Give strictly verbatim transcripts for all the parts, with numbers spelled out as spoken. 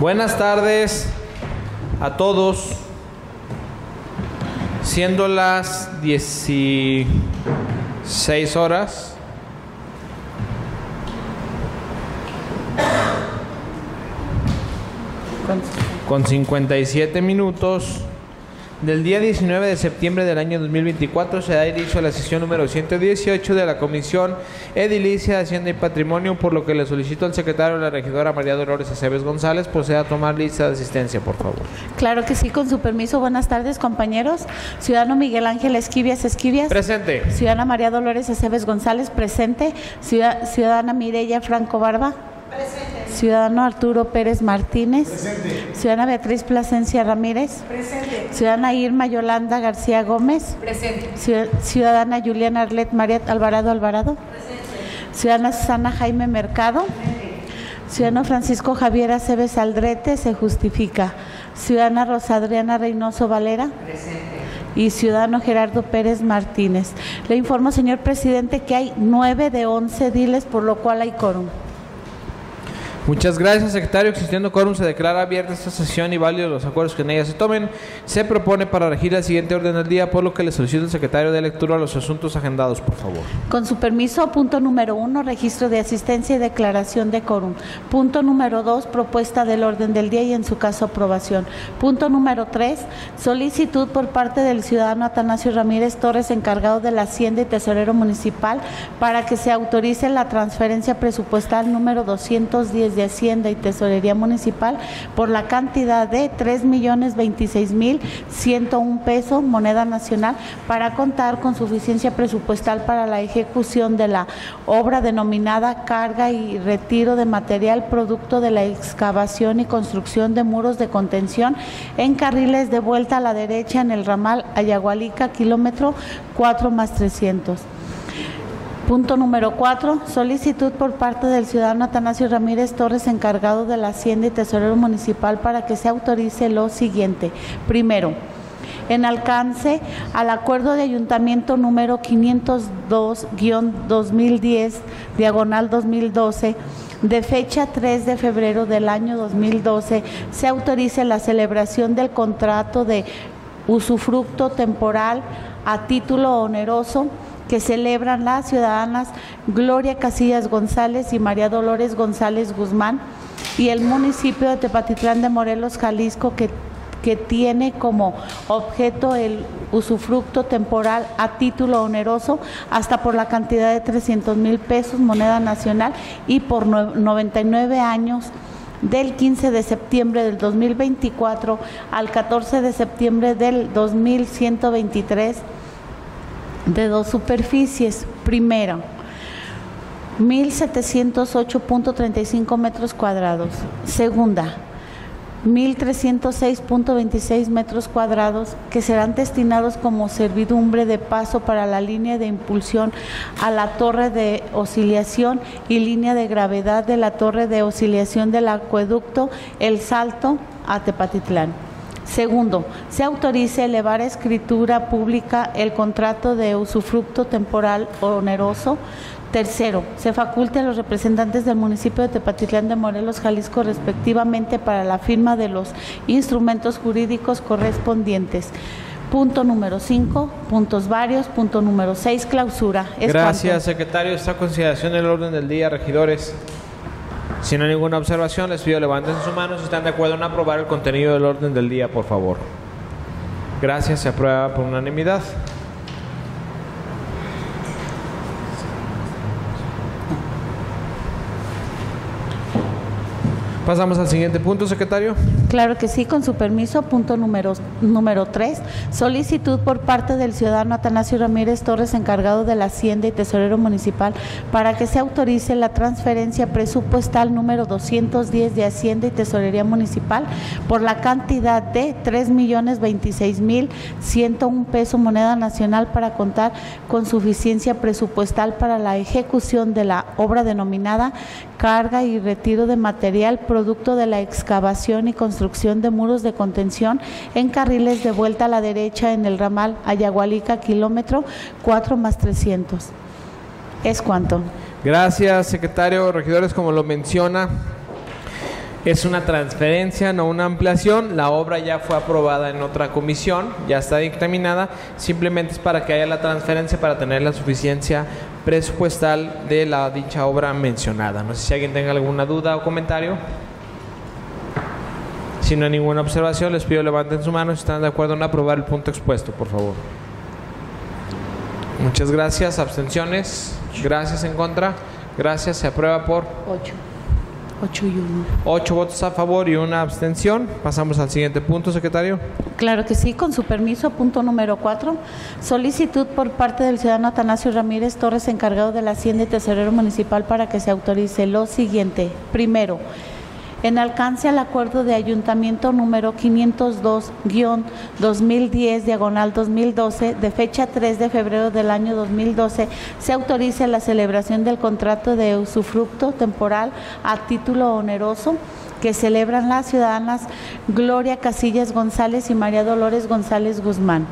Buenas tardes a todos. Siendo las dieciséis horas, con cincuenta y siete minutos del día diecinueve de septiembre del año dos mil veinticuatro, se da inicio a la sesión número ciento dieciocho de la Comisión Edilicia de Hacienda y Patrimonio, por lo que le solicito al secretario de la regidora María Dolores Aceves González proceda a tomar lista de asistencia, por favor. Claro que sí, con su permiso. Buenas tardes, compañeros. Ciudadano Miguel Ángel Esquivias Esquivias. Presente. Ciudadana María Dolores Aceves González. Presente. Ciudadana Mireya Franco Barba. Presente. Ciudadano Arturo Pérez Martínez. Presente. Ciudadana Beatriz Plasencia Ramírez. Presente. Ciudadana Irma Yolanda García Gómez. Presente. Ciudadana Juliana Arlet María Alvarado Alvarado. Presente. Ciudadana Susana Jaime Mercado. Presente. Ciudadano Francisco Javier Aceves Aldrete, se justifica. Ciudadana Rosa Adriana Reynoso Valera. Presente. Y ciudadano Gerardo Pérez Martínez. Le informo, señor presidente, que hay nueve de once diles, por lo cual hay quórum. Muchas gracias, secretario. Existiendo quórum, se declara abierta esta sesión y válidos los acuerdos que en ella se tomen. Se propone para regir el siguiente orden del día, por lo que le solicito al secretario de lectura los asuntos agendados, por favor. Con su permiso, punto número uno, registro de asistencia y declaración de quórum. Punto número dos, propuesta del orden del día y en su caso aprobación. Punto número tres, solicitud por parte del ciudadano Atanasio Ramírez Torres, encargado de la Hacienda y tesorero municipal, para que se autorice la transferencia presupuestal número doscientos diez de Hacienda y Tesorería Municipal por la cantidad de tres millones veintiséis mil ciento uno pesos, moneda nacional, para contar con suficiencia presupuestal para la ejecución de la obra denominada carga y retiro de material producto de la excavación y construcción de muros de contención en carriles de vuelta a la derecha en el ramal Ayagualica, kilómetro cuatro más trescientos. Punto número cuatro, solicitud por parte del ciudadano Atanasio Ramírez Torres, encargado de la Hacienda y tesorero municipal, para que se autorice lo siguiente. Primero, en alcance al acuerdo de ayuntamiento número quinientos dos guión dos mil diez, diagonal dos mil doce, de fecha tres de febrero del año dos mil doce, se autorice la celebración del contrato de usufructo temporal a título oneroso que celebran las ciudadanas Gloria Casillas González y María Dolores González Guzmán y el municipio de Tepatitlán de Morelos, Jalisco, que, que tiene como objeto el usufructo temporal a título oneroso hasta por la cantidad de trescientos mil pesos, moneda nacional, y por noventa y nueve años, del quince de septiembre del dos mil veinticuatro al catorce de septiembre del dos mil ciento veintitrés, de dos superficies. Primero, mil setecientos ocho punto treinta y cinco metros cuadrados. Segunda, mil trescientos seis punto veintiséis metros cuadrados, que serán destinados como servidumbre de paso para la línea de impulsión a la torre de oscilación y línea de gravedad de la torre de oscilación del acueducto El Salto a Tepatitlán. Segundo, se autorice elevar a escritura pública el contrato de usufructo temporal oneroso. Tercero, se faculte a los representantes del municipio de Tepatitlán de Morelos, Jalisco, respectivamente, para la firma de los instrumentos jurídicos correspondientes. Punto número cinco, puntos varios. Punto número seis, clausura. Es Gracias, cuanto. secretario. Está a consideración el orden del día, regidores. Si no hay ninguna observación, les pido levanten sus manos si están de acuerdo en aprobar el contenido del orden del día, por favor. Gracias, se aprueba por unanimidad. Pasamos al siguiente punto, secretario. Claro que sí, con su permiso. Punto número, número tres, solicitud por parte del ciudadano Atanasio Ramírez Torres, encargado de la Hacienda y tesorero municipal, para que se autorice la transferencia presupuestal número doscientos diez de Hacienda y Tesorería Municipal por la cantidad de tres millones veintiséis mil ciento uno pesos, moneda nacional, para contar con suficiencia presupuestal para la ejecución de la obra denominada carga y retiro de material producto de la excavación y construcción de muros de contención en carriles de vuelta a la derecha en el ramal Ayagualica, kilómetro cuatro más trescientos. ¿Es cuánto? Gracias, secretario. Regidores, como lo menciona, Es una transferencia, no una ampliación. La obra ya fue aprobada en otra comisión, ya está dictaminada. Simplemente es para que haya la transferencia para tener la suficiencia presupuestal de la dicha obra mencionada. No sé si alguien tenga alguna duda o comentario. Si no hay ninguna observación, les pido levanten su mano si están de acuerdo en aprobar el punto expuesto, por favor. Muchas gracias. Abstenciones. Gracias. En contra. Gracias. Se aprueba por ocho. Ocho y uno. Ocho votos a favor y una abstención. Pasamos al siguiente punto, secretario. Claro que sí, con su permiso, punto número cuatro. Solicitud por parte del ciudadano Atanasio Ramírez Torres, encargado de la Hacienda y tesorero municipal, para que se autorice lo siguiente. Primero, en alcance al acuerdo de ayuntamiento número quinientos dos guión dos mil diez diagonal dos mil doce de fecha tres de febrero del año dos mil doce, se autoriza la celebración del contrato de usufructo temporal a título oneroso que celebran las ciudadanas Gloria Casillas González y María Dolores González Guzmán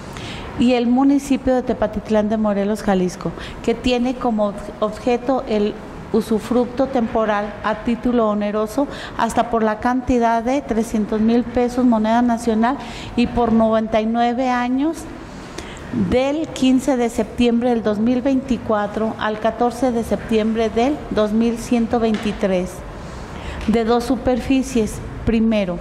y el municipio de Tepatitlán de Morelos, Jalisco, que tiene como objeto el usufructo temporal a título oneroso hasta por la cantidad de trescientos mil pesos moneda nacional y por noventa y nueve años del quince de septiembre del dos mil veinticuatro al catorce de septiembre del dos mil ciento veintitrés, de dos superficies. Primero,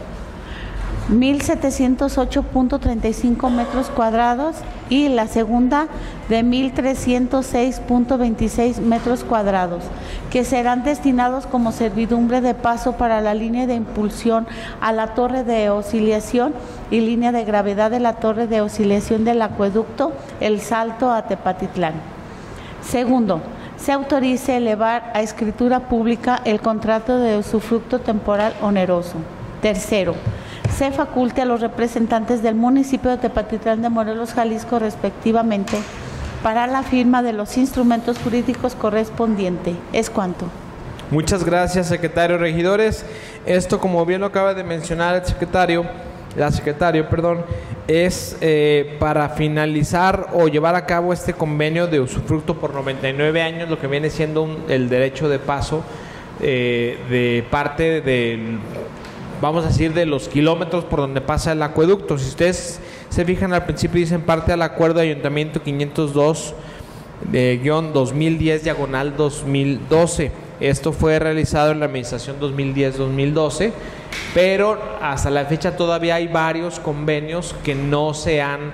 mil setecientos ocho punto treinta y cinco metros cuadrados y la segunda de mil trescientos seis punto veintiséis metros cuadrados, que serán destinados como servidumbre de paso para la línea de impulsión a la torre de oscilación y línea de gravedad de la torre de oscilación del acueducto El Salto a Tepatitlán. Segundo, se autorice elevar a escritura pública el contrato de usufructo temporal oneroso. Tercero, se faculte a los representantes del municipio de Tepatitlán de Morelos, Jalisco, respectivamente, para la firma de los instrumentos jurídicos correspondientes. ¿Es cuanto? Muchas gracias, secretario. Regidores, esto, como bien lo acaba de mencionar el secretario, la secretario, perdón, es eh, para finalizar o llevar a cabo este convenio de usufructo por noventa y nueve años, lo que viene siendo un, el derecho de paso eh, de parte del, vamos a decir, de los kilómetros por donde pasa el acueducto. Si ustedes se fijan, al principio dicen parte al acuerdo de ayuntamiento quinientos dos de guión dos mil diez diagonal dos mil doce. Esto fue realizado en la administración dos mil diez dos mil doce, pero hasta la fecha todavía hay varios convenios que no se han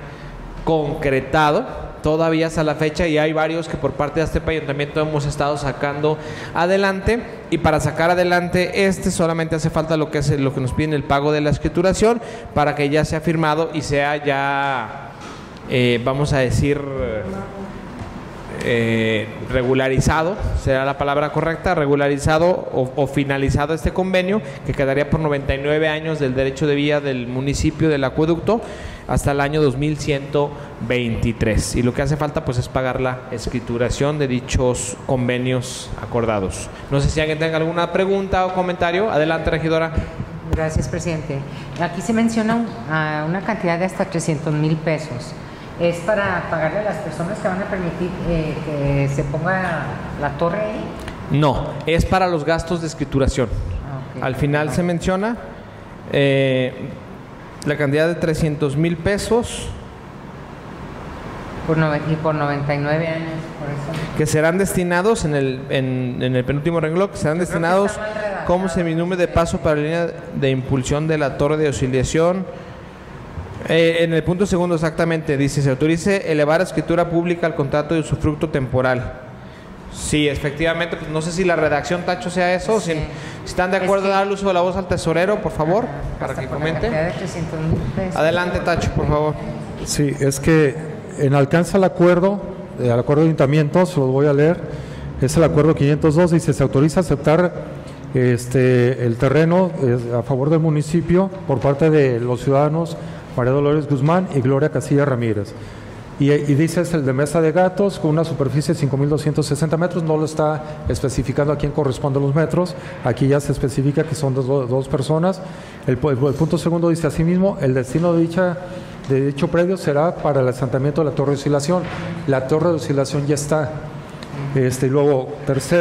concretado todavía hasta la fecha, y hay varios que por parte de este ayuntamiento hemos estado sacando adelante, y para sacar adelante este solamente hace falta lo que es lo que nos piden, el pago de la escrituración, para que ya sea firmado y sea ya eh, vamos a decir eh, regularizado, será la palabra correcta, regularizado o, o finalizado este convenio, que quedaría por noventa y nueve años del derecho de vía del municipio del acueducto hasta el año dos mil ciento veintitrés, y lo que hace falta pues es pagar la escrituración de dichos convenios acordados. No sé si alguien tenga alguna pregunta o comentario. Adelante, regidora. Gracias, presidente. Aquí se menciona un, uh, una cantidad de hasta trescientos mil pesos. ¿Es para pagarle a las personas que van a permitir eh, que se ponga la torre ahí? No, es para los gastos de escrituración. Ah, okay. Al final okay. se menciona eh, la cantidad de trescientos mil pesos. Por nove, y por noventa y nueve años, por eso. Que serán destinados en el, en, en el penúltimo renglón, que serán Yo destinados que como seminumbre de paso para la línea de impulsión de la torre de oscilación. Eh, en el punto segundo exactamente dice: se autorice elevar a escritura pública al contrato de usufructo temporal. Sí, efectivamente, pues no sé si la redacción, Tacho, sea eso. Sí. Si, si están de acuerdo, es que... dar el uso de la voz al tesorero, por favor, Ajá, para que comente. Adelante, Tacho, por favor. Sí, es que en alcance al acuerdo, al acuerdo de ayuntamiento, se los voy a leer, es el acuerdo quinientos dos, dice: se autoriza aceptar este el terreno eh, a favor del municipio por parte de los ciudadanos María Dolores Guzmán y Gloria Casillas Ramírez. Y, y dice es el de Mesa de Gatos con una superficie de cinco mil doscientos sesenta metros, no lo está especificando a quién corresponden los metros, aquí ya se especifica que son dos, dos personas. El, el, el punto segundo dice: asimismo, el destino de, dicha, de dicho predio será para el asentamiento de la torre de oscilación. La torre de oscilación ya está. Este, luego, tercero,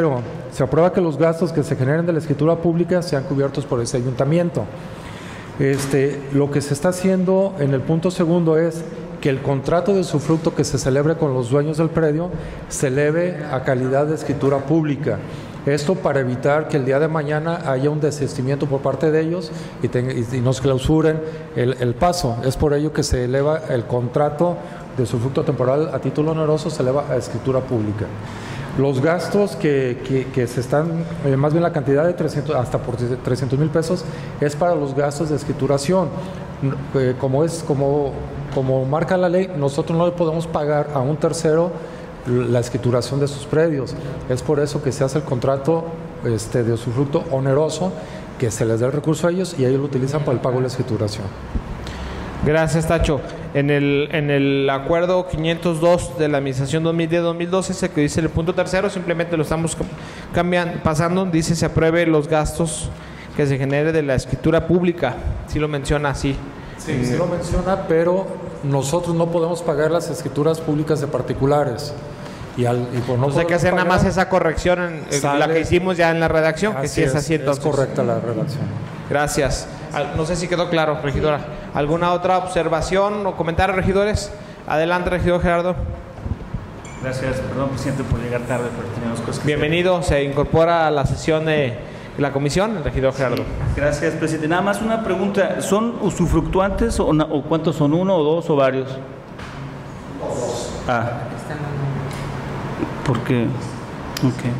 Se aprueba que los gastos que se generen de la escritura pública sean cubiertos por ese ayuntamiento. Este, lo que se está haciendo en el punto segundo es que el contrato de usufructo que se celebre con los dueños del predio se eleve a calidad de escritura pública. Esto para evitar que el día de mañana haya un desistimiento por parte de ellos y, ten, y, y nos clausuren el, el paso. Es por ello que se eleva el contrato de usufructo temporal a título oneroso, se eleva a escritura pública. Los gastos que, que, que se están, eh, más bien la cantidad de trescientos, hasta por trescientos mil pesos, es para los gastos de escrituración. Eh, como, es, como, como marca la ley, nosotros no le podemos pagar a un tercero la escrituración de sus predios. Es por eso que se hace el contrato este, de usufructo oneroso, que se les da el recurso a ellos y ellos lo utilizan para el pago de la escrituración. Gracias, Tacho. En el, en el acuerdo quinientos dos de la Administración dos mil diez dos mil doce, se que dice el punto tercero, simplemente lo estamos cambiando, pasando, dice se apruebe los gastos que se genere de la escritura pública. Sí lo menciona así. Sí, sí lo menciona, pero nosotros no podemos pagar las escrituras públicas de particulares. Y, al, y por no entonces hay que hacer pagar, nada más esa corrección, en, en la que hicimos ya en la redacción, que sí es así entonces. Es correcta la redacción. Gracias. No sé si quedó claro, regidora. ¿Alguna otra observación o comentario, regidores? Adelante, regidor Gerardo. Gracias, perdón, presidente, por llegar tarde, pero teníamos cosas que Bienvenido, hacer. Se incorpora a la sesión de la comisión, el regidor Gerardo. Sí, gracias, presidente. Nada más una pregunta, ¿son usufructuantes o, o cuántos son, uno o dos o varios? Dos. Ah. ¿Por qué? Ok.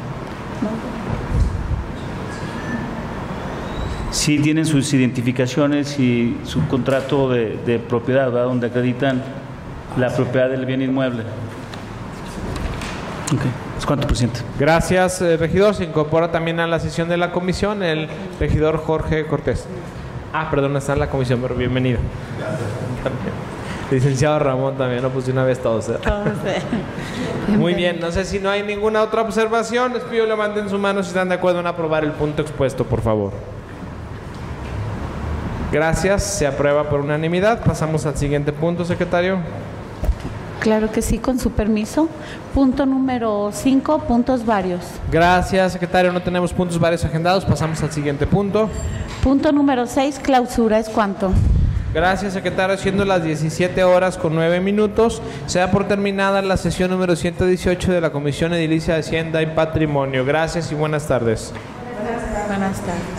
Sí tienen sus identificaciones y su contrato de, de propiedad, ¿verdad? Donde acreditan la propiedad del bien inmueble. Ok. ¿Es cuánto, presidente? Gracias, eh, regidor. Se incorpora también a la sesión de la comisión el regidor Jorge Cortés. Ah, perdón, no está en la comisión, pero bienvenido. Gracias. Licenciado Ramón también, no puse una vez todos. ¿eh? Muy bien, no sé si no hay ninguna otra observación. Les pido levanten su mano si están de acuerdo en aprobar el punto expuesto, por favor. Gracias, se aprueba por unanimidad. Pasamos al siguiente punto, secretario. Claro que sí, con su permiso. Punto número cinco, puntos varios. Gracias, secretario. No tenemos puntos varios agendados. Pasamos al siguiente punto. Punto número seis, clausura. ¿Es cuánto? Gracias, secretario. Siendo las diecisiete horas con nueve minutos, se da por terminada la sesión número ciento dieciocho de la Comisión Edilicia de Hacienda y Patrimonio. Gracias y buenas tardes. Buenas tardes.